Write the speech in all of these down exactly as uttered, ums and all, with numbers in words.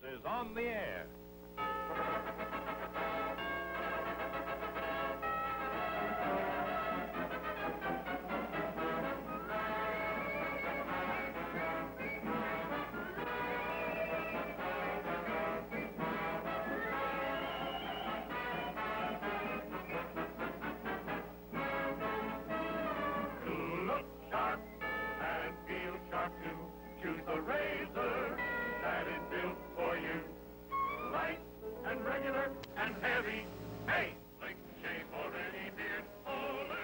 is on the air. Choose the razor that is built for you. Light and regular and heavy. Hey, slick shave already beard. Olay!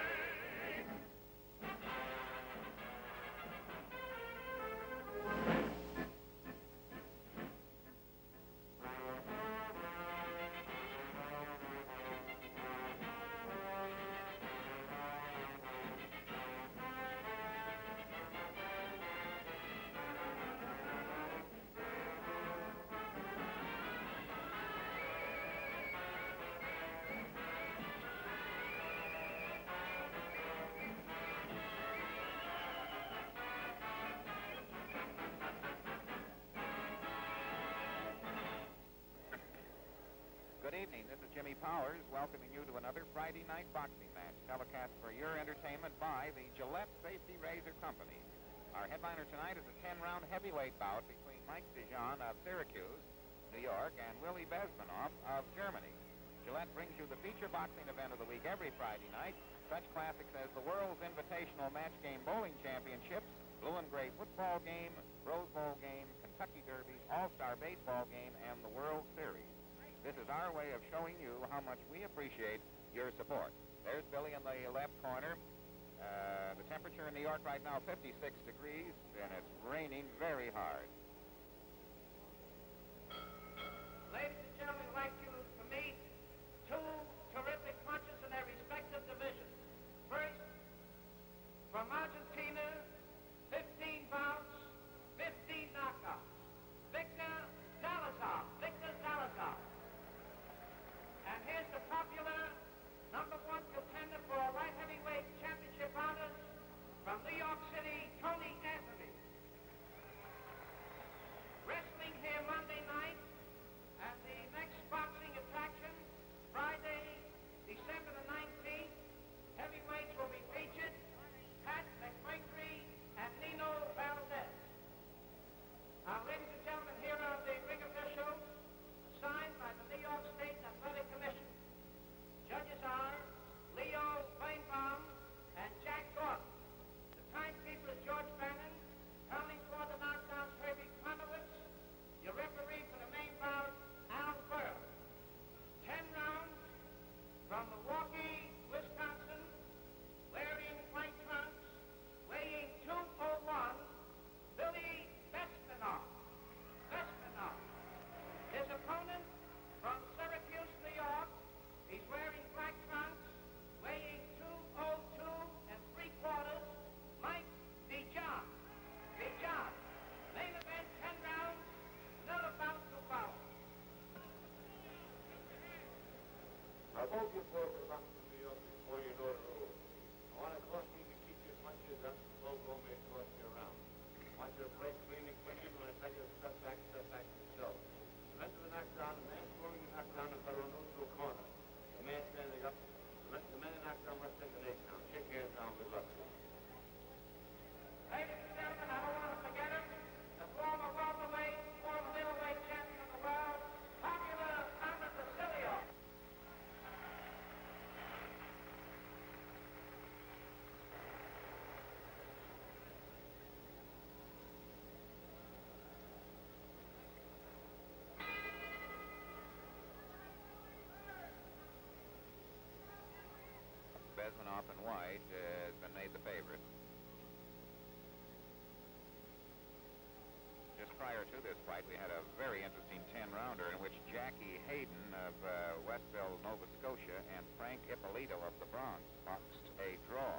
Good evening. This is Jimmy Powers welcoming you to another Friday night boxing match telecast for your entertainment by the Gillette Safety Razor Company. Our headliner tonight is a ten-round heavyweight bout between Mike DeJohn of Syracuse, New York, and Willie Besmanoff of Germany. Gillette brings you the feature boxing event of the week every Friday night. Such classics as the World's Invitational Match Game Bowling Championships, Blue and Gray Football Game, Rose Bowl Game, Kentucky Derby, All-Star Baseball Game, and the World Series. This is our way of showing you how much we appreciate your support. There's Billy in the left corner. Uh, the temperature in New York right now, fifty-six degrees, and it's raining very hard. Ladies and gentlemen, I'd like you to meet two terrific punchers in their respective divisions. First, from Argentina, fifteen bouts, fifteen knockouts. Victor Salazar. Victor Salazar. And here's the popular number one contender for light heavyweight championship honors from New York City, Tony Anthony. Wrestling here Monday night, and the next boxing attraction, Friday, December the nineteenth, heavyweights will be featured, Pat McMurtry and Nino Valdez. Now, ladies and gentlemen, here are the ring officials assigned by the New York State Athletic Commission. Judges are Leo Feinbaum and Jack Gordon. The timekeeper is George Bannon. Counting for the knockdowns, Herbie Klemowitz. Your referee for the main bout, Al Burr. Ten rounds from Milwaukee, Wisconsin, wearing white trunks, weighing two oh one, Willie Besmanoff. Besmanoff. His opponent from Syracuse, New York, he's wearing black trunks, weighing two oh two and three quarters, Mike DeJohn. DeJohn. Main event, ten rounds, another bout to follow. I hope you folks are back to New York before you know the rules. I want to caution you to keep your punches up and slow go may cost you around. I want you to break clean and quickly when I tell you to step back, step back yourself. The rest of the knockdown, the man scoring the knockdown is on a neutral corner. The man standing up, the rest of the men in knockdown must take the next down. Shake hands down, good luck. Ladies and gentlemen, I don't want to forget him. The former welterweight, former middleweight champion of the world, popular Thomas Basilio. Besmanoff in white uh, has been made the favorite. Just prior to this fight, we had a very interesting ten-rounder in which Jackie Hayden of uh, Westville, Nova Scotia, and Frank Ippolito of the Bronx boxed a draw.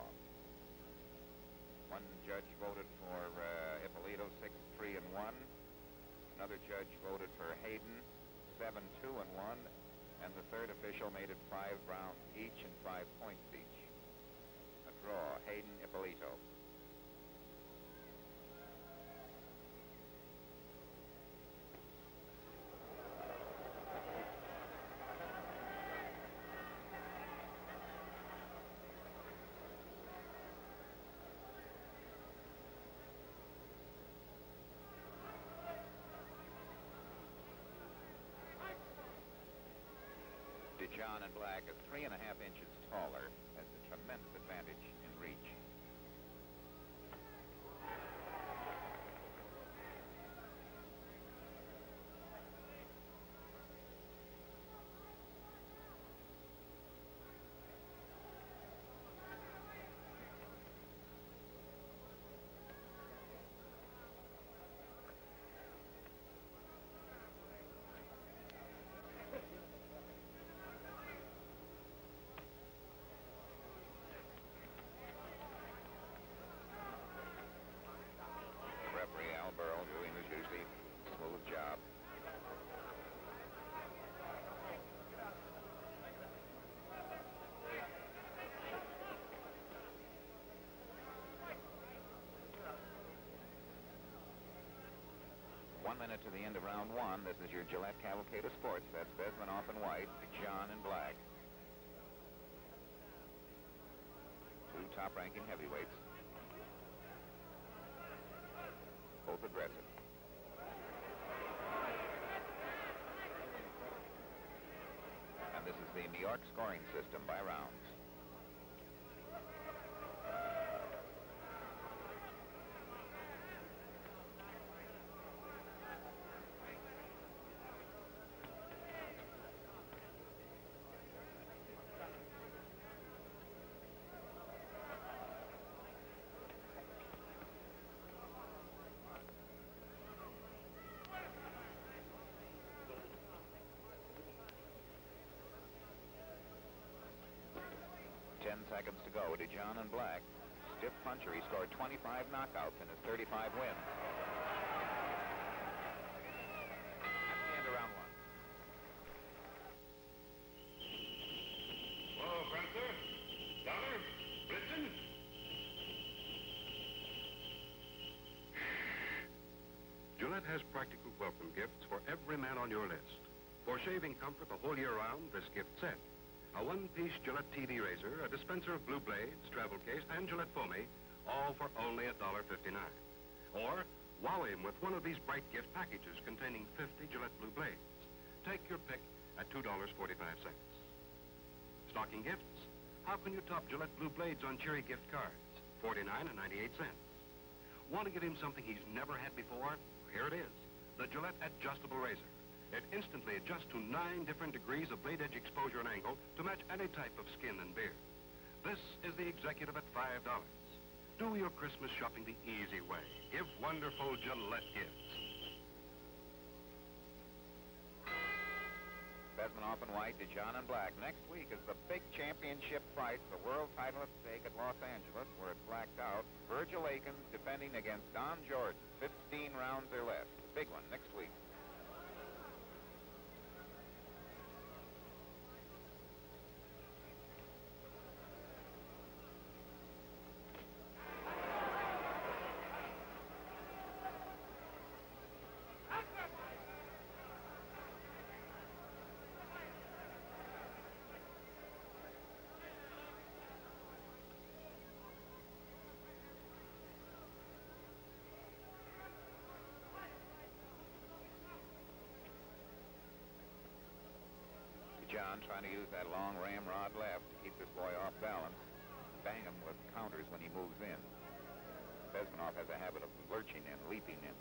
One judge voted for uh, Ippolito, six three and one. Another judge voted for Hayden, seven two and one. And the third official made it five rounds each and five points each. A draw, Hayden Ippolito. and Black is three and a half inches taller, has a tremendous advantage in reach. Doing his usually smooth job. One minute to the end of round one. This is your Gillette Cavalcade of Sports. That's Besmanoff in white, DeJohn in black. Two top-ranking heavyweights. Both aggressive. And this is the New York scoring system by rounds. Ten seconds to go. DeJohn in black. Stiff puncher. He scored twenty-five knockouts in his thirty-five wins. That's the end of round one. Whoa, Prancer, Dollar, Blitzen. Gillette has practical welcome gifts for every man on your list. For shaving comfort the whole year round, this gift set. A one-piece Gillette T V razor, a dispenser of blue blades, travel case, and Gillette Foamy, all for only one dollar fifty-nine. Or wow him with one of these bright gift packages containing fifty Gillette blue blades. Take your pick at two dollars and forty-five cents. Stocking gifts? How can you top Gillette blue blades on cherry gift cards? forty-nine and ninety-eight cents. Want to get him something he's never had before? Here it is, the Gillette Adjustable Razor. It instantly adjusts to nine different degrees of blade edge exposure and angle to match any type of skin and beard. This is the executive at five dollars. Do your Christmas shopping the easy way. Give wonderful Gillette gifts. Besmanoff in white, DeJohn in black. Next week is the big championship fight, the world title at stake at Los Angeles, where it's blacked out. Virgil Akins defending against Don George, fifteen rounds or less. Big one next week. John trying to use that long ramrod left to keep this boy off balance. Bang him with counters when he moves in. Besmanoff has a habit of lurching in, leaping in.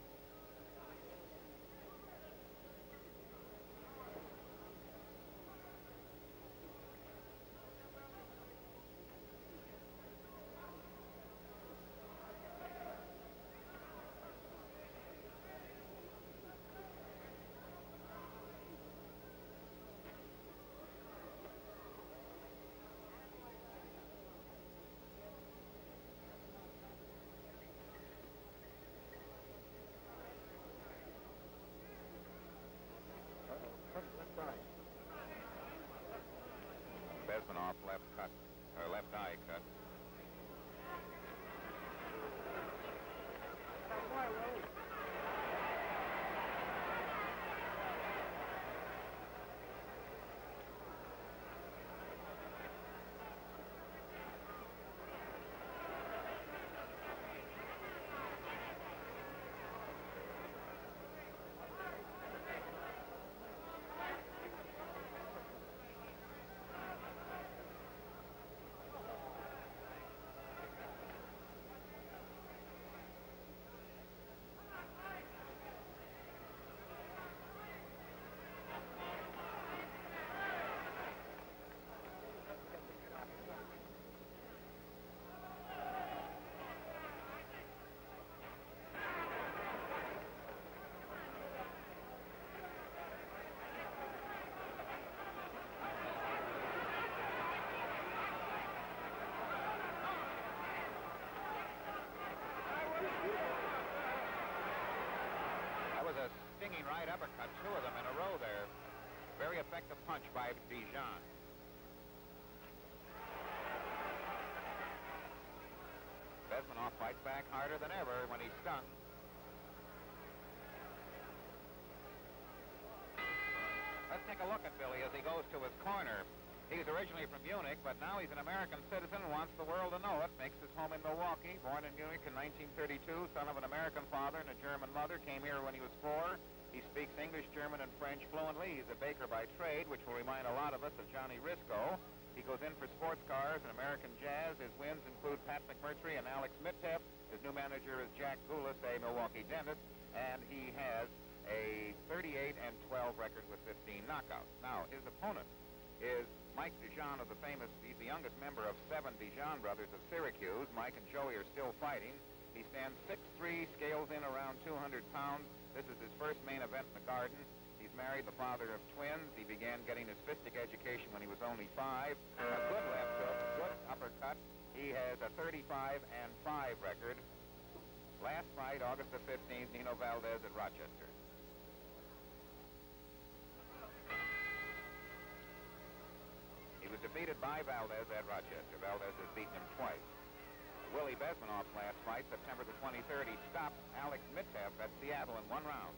Besmanoff left cut, or left eye cut. swinging right uppercut, two of them in a row there. Very effective punch by DeJohn. Besmanoff fights back harder than ever when he's stung. Let's take a look at Billy as he goes to his corner. He's originally from Munich, but now he's an American citizen and wants the world to know it. Makes his home in Milwaukee. Born in Munich in nineteen thirty-two, son of an American father and a German mother. Came here when he was four. He speaks English, German, and French fluently. He's a baker by trade, which will remind a lot of us of Johnny Risco. He goes in for sports cars and American jazz. His wins include Pat McMurtry and Alex Mitteff. His new manager is Jack Goulas, a Milwaukee dentist, and he has a thirty-eight and twelve record with fifteen knockouts. Now, his opponent is Mike DeJohn of the famous, he's the youngest member of seven DeJohn brothers of Syracuse. Mike and Joey are still fighting. He stands six three, scales in around two hundred pounds. This is his first main event in the Garden. He's married, the father of twins. He began getting his fistic education when he was only five. A good left hook, good uppercut. He has a thirty-five and five record. Last fight, August the fifteenth, Nino Valdez at Rochester. He was defeated by Valdez at Rochester. Valdez has beaten him twice. Willie Besmanoff's last fight, September the twenty-third, he stopped Alex Mitteff at Seattle in one round.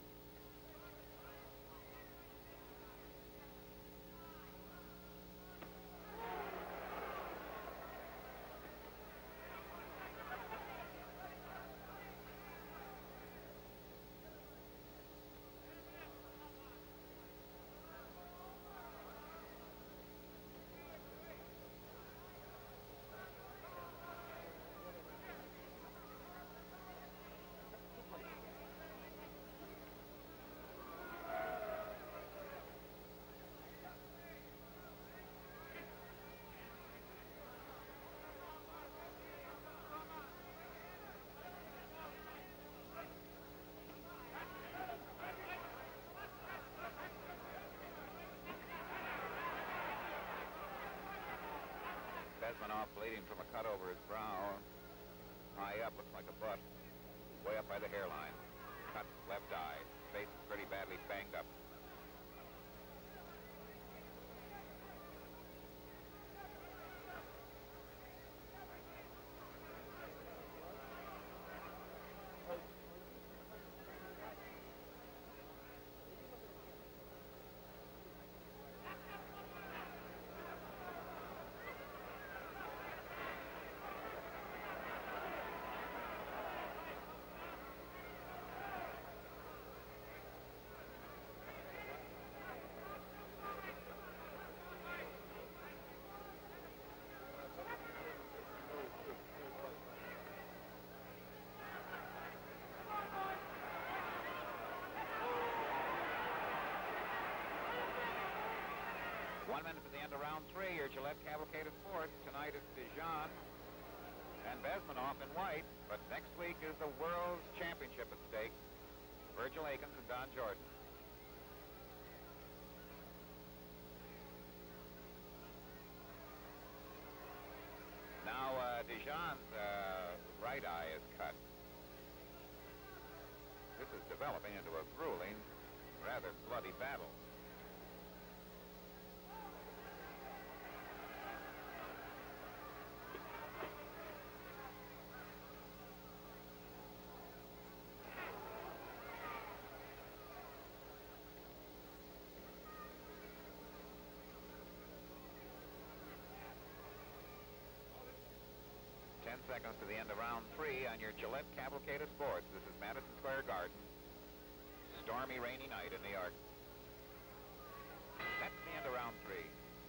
Besmanoff bleeding from a cut over his brow. High up, looks like a butt. Way up by the hairline. Cut left eye. Face is pretty badly banged up. One minute to the end of round three. Your Gillette Cavalcade of Sports. Tonight it's DeJohn and Besmanoff in white. But next week is the World's Championship at stake. Virgil Akins and Don Jordan. Now, uh, DeJohn's uh, right eye is cut. This is developing into a grueling, rather bloody battle. Ten seconds to the end of round three on your Gillette Cavalcade of Sports. This is Madison Square Garden. Stormy, rainy night in New York. That's the end of round three.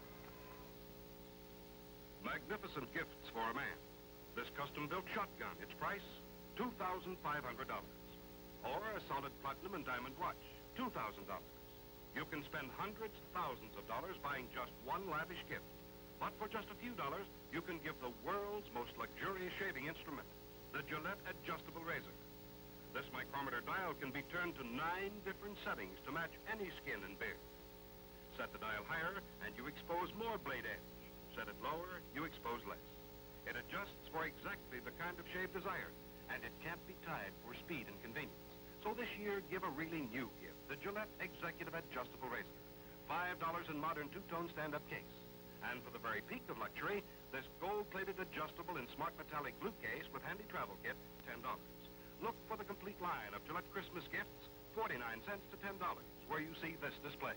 Magnificent gifts for a man. This custom-built shotgun, its price, two thousand five hundred dollars. Or a solid platinum and diamond watch, two thousand dollars. You can spend hundreds, thousands of dollars buying just one lavish gift. But for just a few dollars, you can give the world's most luxurious shaving instrument, the Gillette Adjustable Razor. This micrometer dial can be turned to nine different settings to match any skin and beard. Set the dial higher, and you expose more blade edge. Set it lower, you expose less. It adjusts for exactly the kind of shave desired, and it can't be tied for speed and convenience. So this year, give a really new gift, the Gillette Executive Adjustable Razor. five dollars in modern two-tone stand-up case. And for the very peak of luxury, this gold-plated adjustable in smart metallic blue case with handy travel kit, ten dollars. Look for the complete line of Gillette Christmas gifts, forty-nine cents to ten dollars, where you see this display.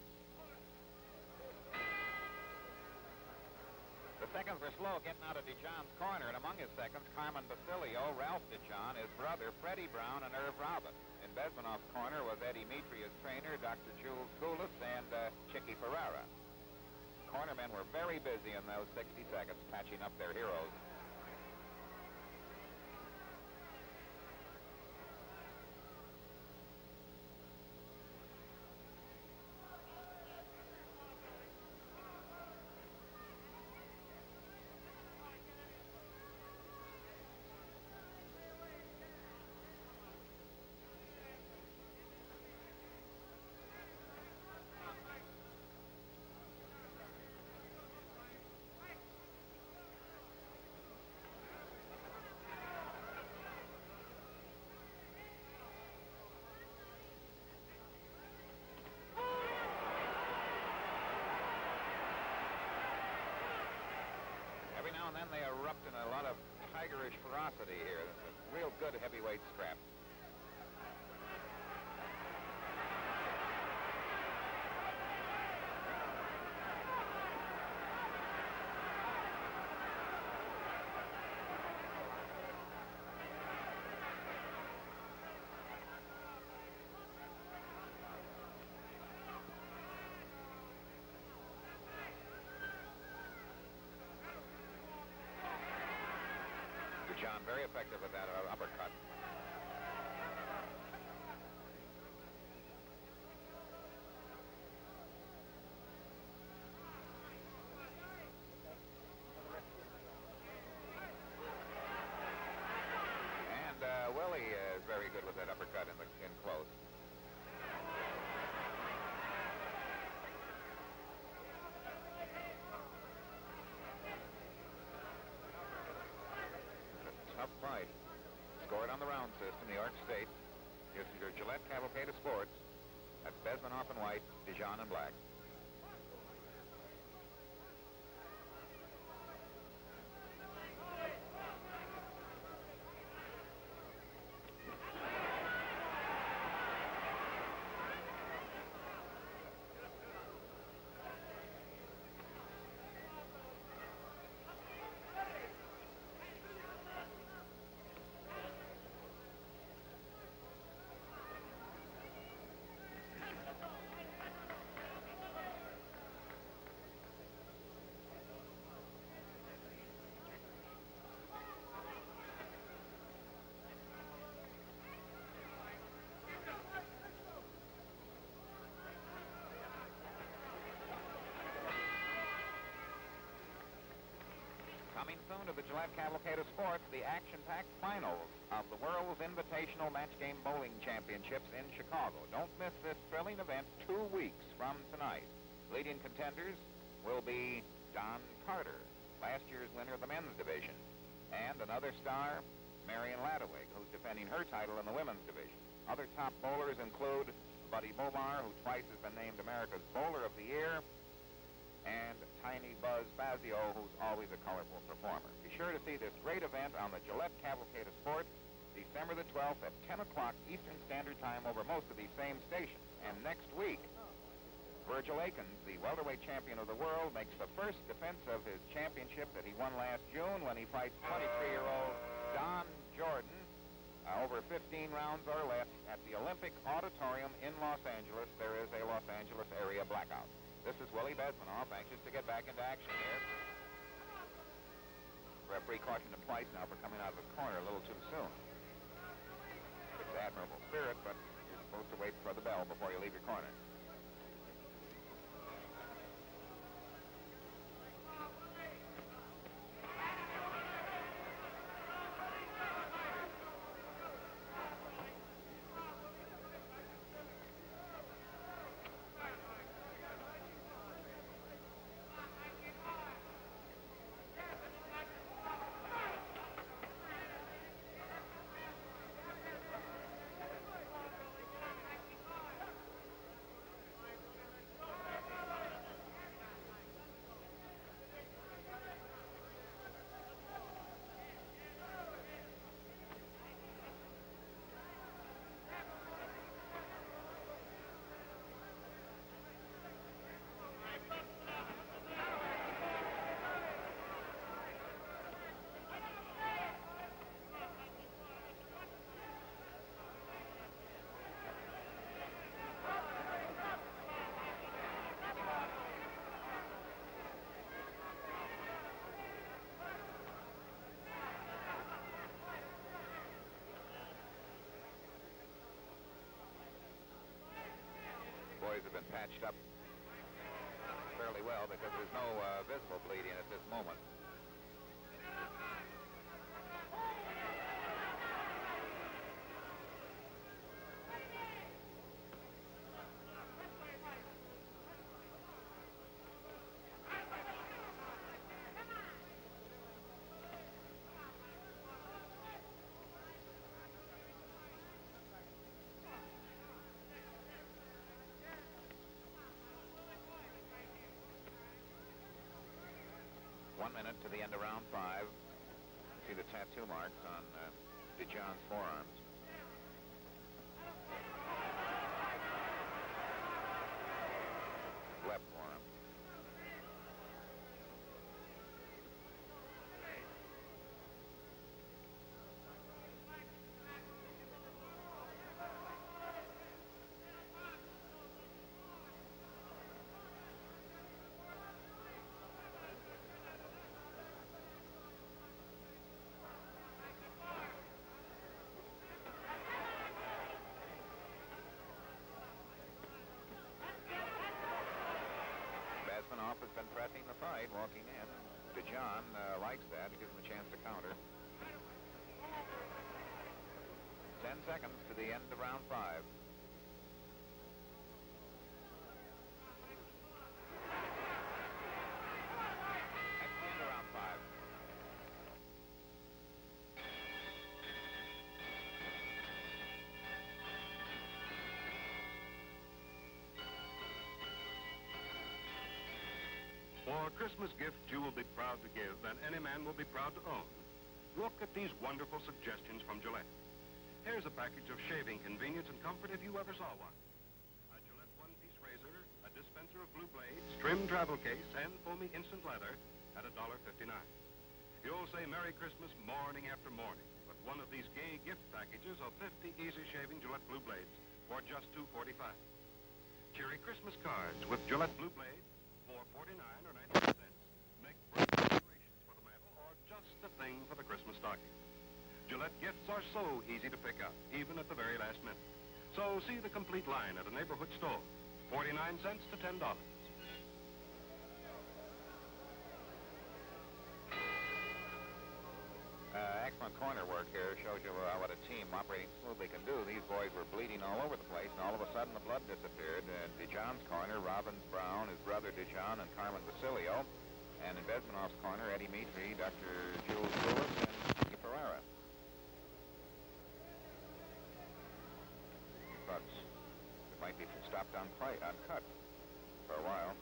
The seconds were slow getting out of DeJohn's corner, and among his seconds, Carmen Basilio, Ralph DeJohn, his brother, Freddie Brown, and Irv Robin. In Besmanoff's corner was Eddie Mitria's trainer, Doctor Jules Goulas, and uh, Chicky Ferrara. Cornermen were very busy in those sixty seconds patching up their heroes. Every now and then they erupt in a lot of tigerish ferocity here. It's a real good heavyweight scrap. DeJohn very effective with that uh, uppercut. And uh, Willie is very good with that uppercut in the in close. Tough fight. Scored on the round system, New York State. Here's your Gillette Cavalcade of Sports. That's Besmanoff in white, DeJohn in black. Coming soon to the Gillette Cavalcade of Sports, the action-packed finals of the World's Invitational Match Game Bowling Championships in Chicago. Don't miss this thrilling event two weeks from tonight. Leading contenders will be Don Carter, last year's winner of the men's division, and another star, Marion Ladewig, who's defending her title in the women's division. Other top bowlers include Buddy Bomar, who twice has been named America's Bowler of the Year, and Tiny Buzz Fazio, who's always a colorful performer. Be sure to see this great event on the Gillette Cavalcade of Sports, December the twelfth at ten o'clock Eastern Standard Time over most of these same stations. And next week, Virgil Akins, the welterweight champion of the world, makes the first defense of his championship that he won last June when he fights twenty-three-year-old Don Jordan. Uh, over fifteen rounds or less at the Olympic Auditorium in Los Angeles. There is a Los Angeles area blackout. This is Willie Besmanoff, anxious to get back into action here. Referee cautioned him twice now for coming out of his corner a little too soon. It's admirable spirit, but you're supposed to wait for the bell before you leave your corner. have been patched up fairly well because there's no uh, visible bleeding at this moment. One minute to the end of round five. See the tattoo marks on uh, DeJohn's forearms. Left forearm. Besmanoff has been pressing the fight, walking in. DeJohn uh, likes that. It gives him a chance to counter. Ten seconds to the end of round five. That's the end of round five. For Christmas gifts you will be proud to give and any man will be proud to own. Look at these wonderful suggestions from Gillette. Here's a package of shaving convenience and comfort if you ever saw one. A Gillette one-piece razor, a dispenser of blue blades, trim travel case, and foamy instant lather at one dollar fifty-nine. You'll say Merry Christmas morning after morning with one of these gay gift packages of fifty easy-shaving Gillette blue blades for just two forty-five. Cheery Christmas cards with Gillette blue blades, four forty-nine or ninety-nine cents. Make bright decorations for the mantel or just the thing for the Christmas stocking. Gillette gifts are so easy to pick up, even at the very last minute. So see the complete line at a neighborhood store. forty-nine cents to ten dollars. Uh, excellent corner work here. Shows you uh, what a team operating smoothly can do. These boys were bleeding all over the place, and all of a sudden the blood disappeared. Uh, DeJohn's corner, Robbins Brown, his brother DeJohn, and Carmen Basilio. And in Besmanoff's corner, Eddie Mitri, Doctor Jules Lewis, and Ricky Ferrara. But it might be stopped on, play, on cut for a while.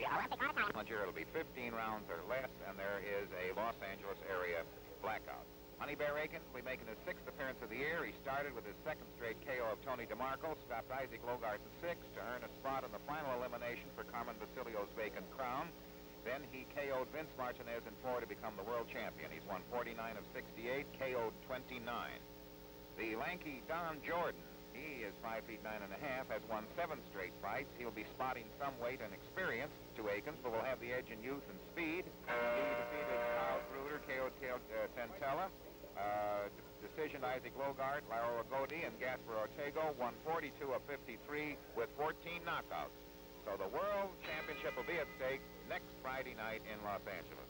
It'll be fifteen rounds or less, and there is a Los Angeles area blackout. Honey Bear Akins will be making his sixth appearance of the year. He started with his second straight K O of Tony DeMarco, stopped Isaac Logart in six to earn a spot in the final elimination for Carmen Basilio's vacant crown. Then he K O'd Vince Martinez in four to become the world champion. He's won forty-nine of sixty-eight, K O'd twenty-nine. The lanky Don Jordan, he is five feet nine and a half, has won seven straight fights. He'll be spotting some weight and experience to Akins, but will have the edge in youth and speed. He defeated Carl Bruder, K O'd uh, Tentella. Uh, decision Isaac Logart, Lauro Agodi, and Gaspar Ortego, won forty-two of fifty-three with fourteen knockouts. So the World Championship will be at stake next Friday night in Los Angeles.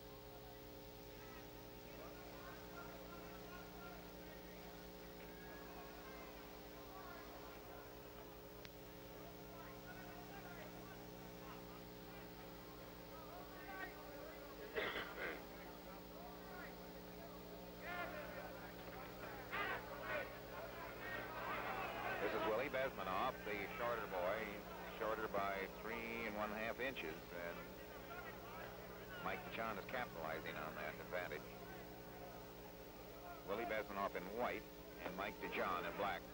This is Willie Besmanoff, the shorter boy. He's shorter by three and one half inches, and Mike DeJohn is capitalizing on that advantage. Willie Besmanoff in white and Mike DeJohn in black.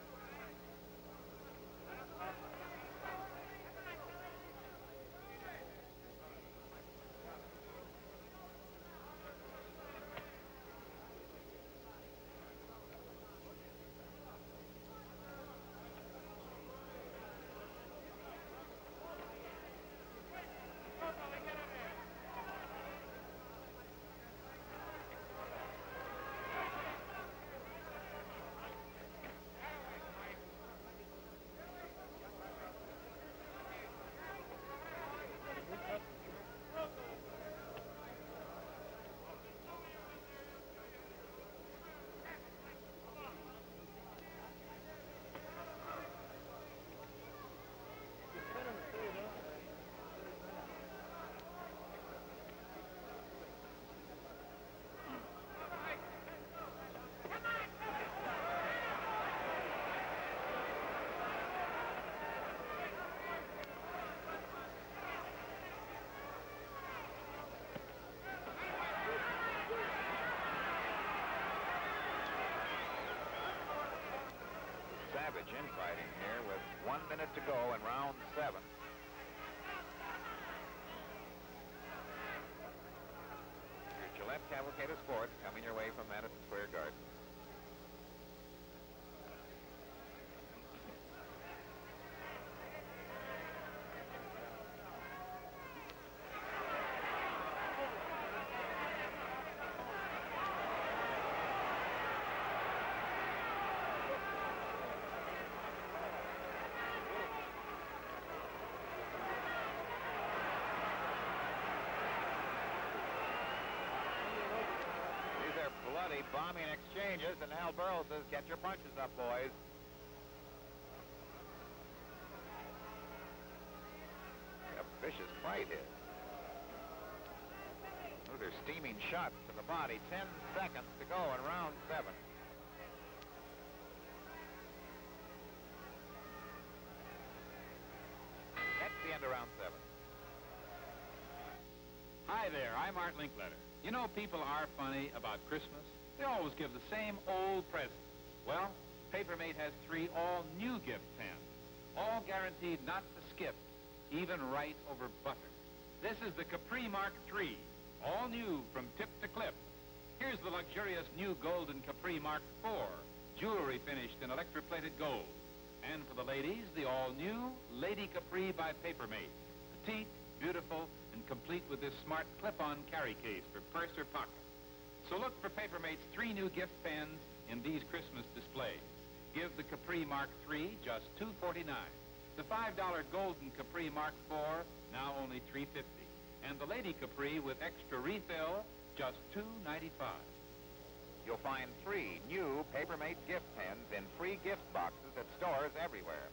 Savage infighting here with one minute to go in round seven. Your Gillette Cavalcade of Sports coming your way from Madison Square Garden. Bloody bombing exchanges, and Al Burrow says, get your punches up, boys. A vicious fight here. Those are steaming shots to the body. Ten seconds to go in round seven. That's the end of round seven. Hi there, I'm Art Linkletter. You know, people are funny about Christmas. They always give the same old presents. Well, Papermate has three all-new gift pens, all guaranteed not to skip, even right over butter. This is the Capri Mark three, all new from tip to clip. Here's the luxurious new golden Capri Mark four, jewelry finished in electroplated gold. And for the ladies, the all-new Lady Capri by Papermate. Petite, beautiful, and complete with this smart clip-on carry case for purse or pocket. So look for Papermate's three new gift pens in these Christmas displays. Give the Capri Mark three just two forty-nine. The five dollar golden Capri Mark four, now only three fifty. And the Lady Capri with extra refill, just two ninety-five. You'll find three new Papermate gift pens in free gift boxes at stores everywhere.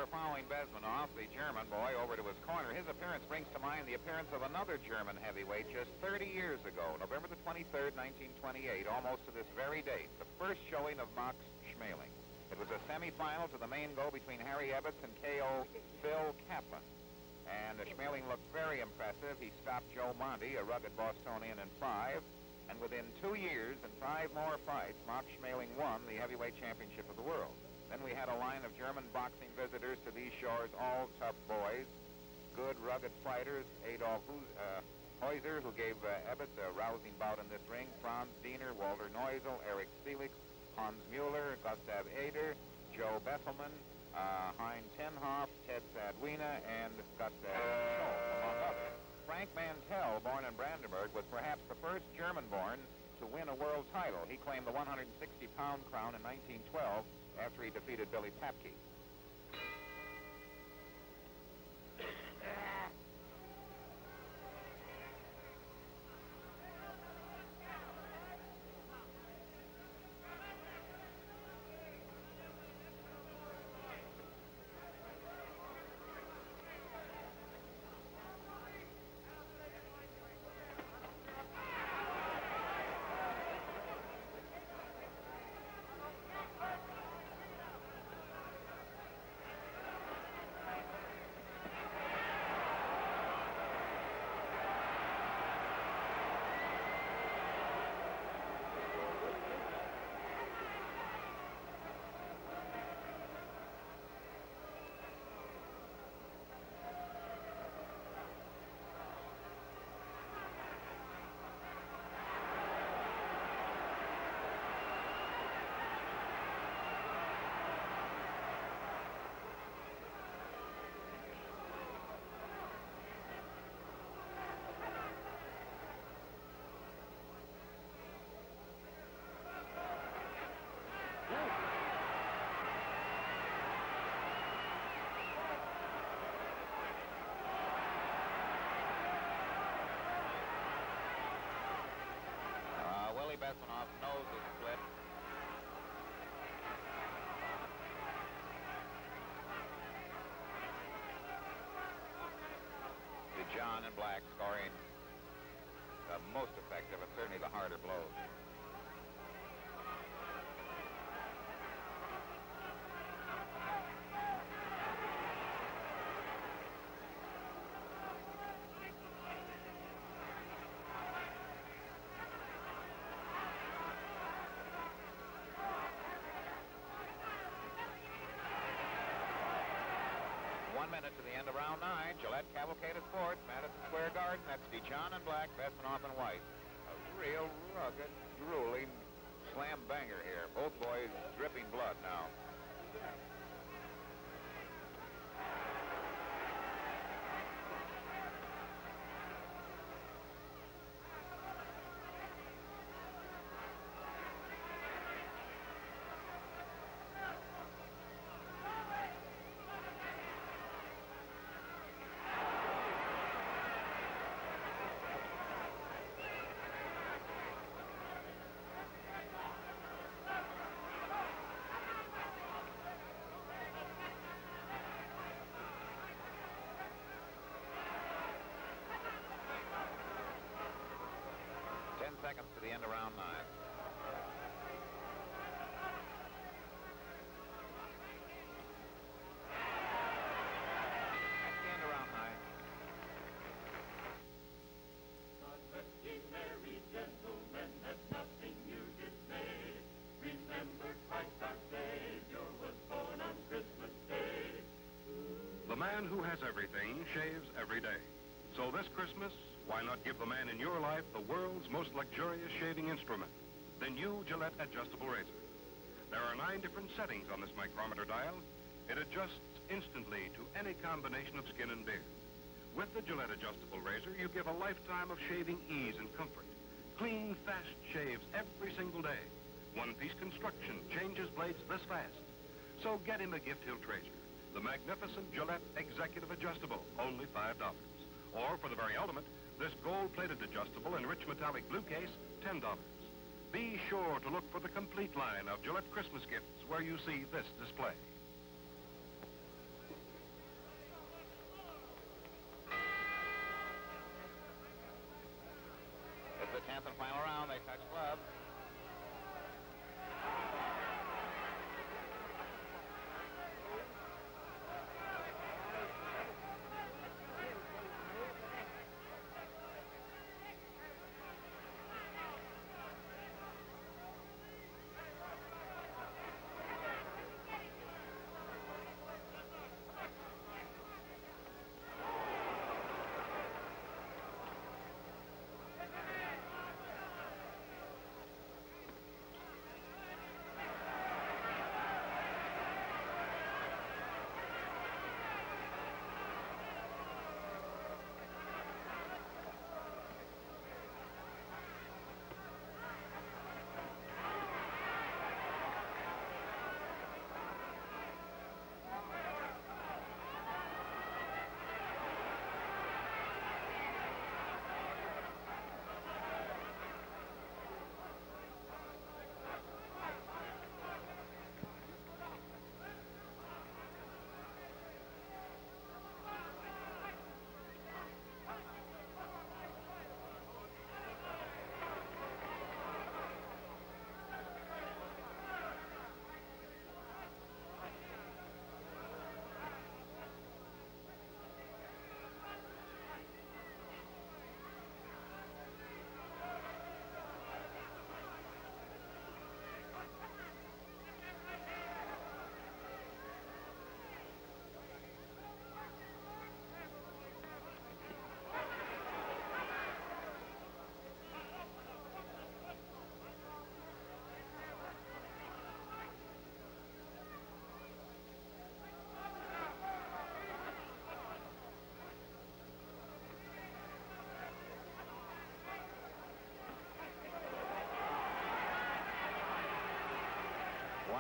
we're following Besmanoff, the German boy, over to his corner, his appearance brings to mind the appearance of another German heavyweight just thirty years ago, November the twenty-third, nineteen twenty-eight, almost to this very date, the first showing of Max Schmeling. It was a semifinal to the main go between Harry Ebbets and K O Phil Kaplan. And uh, Schmeling looked very impressive. He stopped Joe Monty, a rugged Bostonian, in five. And within two years and five more fights, Max Schmeling won the heavyweight championship of the world. Then we had a line of German boxing visitors to these shores, all tough boys, good, rugged fighters. Adolf uh, Heuser, who gave uh, Ebbets a rousing bout in this ring, Franz Diener, Walter Neusel, Erich Felix, Hans Mueller, Gustav Eder, Joe Besselman, uh, Hein Tenhoff, Ted Sadwina, and Gustav Schultz, among others. Frank Mantell, born in Brandenburg, was perhaps the first German-born to win a world title. He claimed the one hundred sixty pound crown in nineteen twelve after he defeated Billy Papke. Willie Besmanoff's nose is split. DeJohn and Black scoring the most effective and certainly the harder blows. One minute to the end of round nine. Gillette Cavalcade Sports, Madison Square Garden. That's DeJohn and Black, Besmanoff and White. A real rugged, drooling slam banger here. Both boys dripping blood now. Seconds to the end of round nine. That's the end of round nine. God rest ye merry gentlemen, let nothing you dismay. Remember Christ our Savior was born on Christmas Day. The man who has everything shaves every day. So this Christmas, why not give the man in your life the world's most luxurious shaving instrument, the new Gillette Adjustable Razor. There are nine different settings on this micrometer dial. It adjusts instantly to any combination of skin and beard. With the Gillette Adjustable Razor, you give a lifetime of shaving ease and comfort. Clean, fast shaves every single day. One-piece construction changes blades this fast. So get him a gift hilt razor, the magnificent Gillette Executive Adjustable, only five dollars. Or, for the very ultimate, this gold-plated adjustable in rich metallic blue case, ten dollars. Be sure to look for the complete line of Gillette Christmas gifts where you see this display.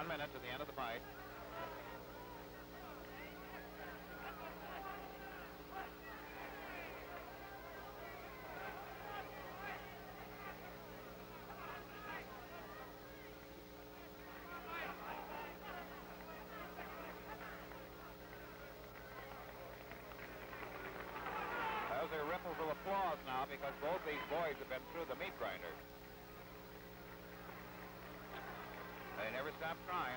One minute to the end of the fight. Those are ripples of applause now because both these boys have been through the meat grinder. They never stop trying.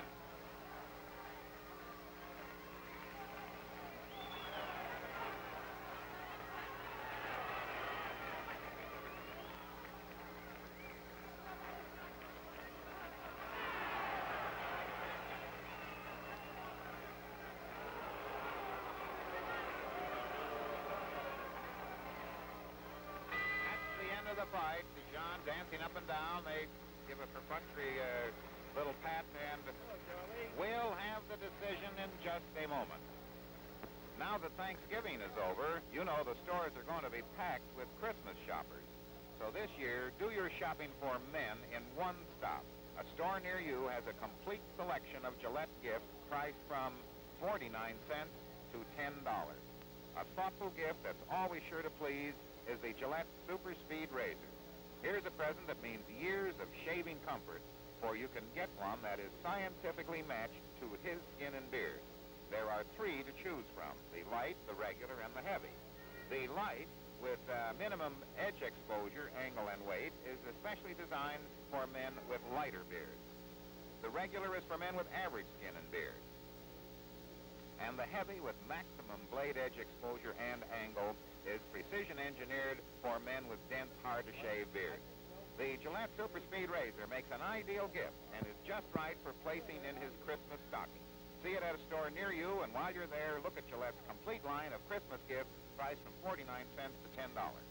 The fight, DeJohn dancing up and down. They give a perfunctory uh, little pat, and we'll have the decision in just a moment. Now that Thanksgiving is over, you know the stores are going to be packed with Christmas shoppers. So this year, do your shopping for men in one stop. A store near you has a complete selection of Gillette gifts priced from forty-nine cents to ten dollars. A thoughtful gift that's always sure to please is the Gillette Super Speed Razor. Here's a present that means years of shaving comfort, for you can get one that is scientifically matched to his skin and beard. There are three to choose from, the light, the regular, and the heavy. The light, with uh, minimum edge exposure, angle, and weight, is especially designed for men with lighter beards. The regular is for men with average skin and beard. And the heavy, with maximum blade edge exposure and angle, is precision engineered for men with dense, hard-to-shave beards. The Gillette Super Speed Razor makes an ideal gift and is just right for placing in his Christmas stocking. See it at a store near you, and while you're there, look at Gillette's complete line of Christmas gifts priced from forty-nine cents to ten dollars.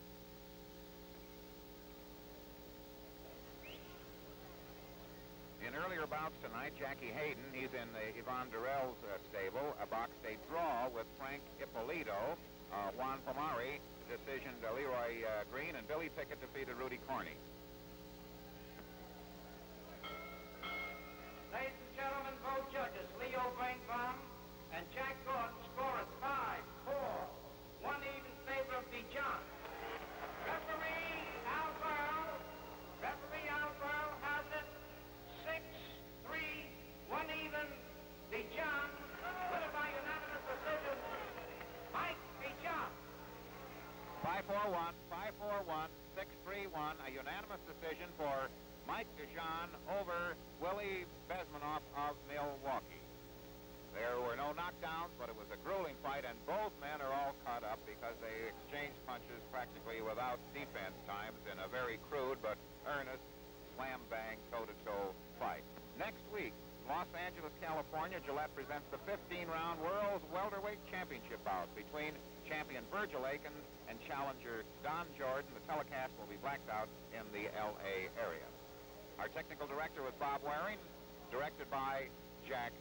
In earlier bouts tonight, Jackie Hayden, he's in the Yvonne Durrell's uh, stable, a box-state draw with Frank Ippolito. Uh, Juan Pomari decisioned uh, Leroy uh, Green, and Billy Pickett defeated Rudy Corney. Ladies and gentlemen, both judges, Leo Bainbaum and Jack Gordon, score at five, four, one even favor of DeJohn. Referee Al Burl, referee Al Burl has it six, three, one even. DeJohn, winner by unanimous decision, Mike DeJohn. five four one, five four one, six three one, a unanimous decision for Mike DeJohn over Willie Besmanoff of Milwaukee. There were no knockdowns, but it was a grueling fight, and both men are all caught up because they exchanged punches practically without defense times in a very crude but earnest slam-bang, toe-to-toe fight. Next week, Los Angeles, California, Gillette presents the fifteen-round World's Welterweight Championship bout between champion Virgil Akins and challenger Don Jordan. The telecast will be blacked out in the L A area. Our technical director was Bob Waring, directed by Jack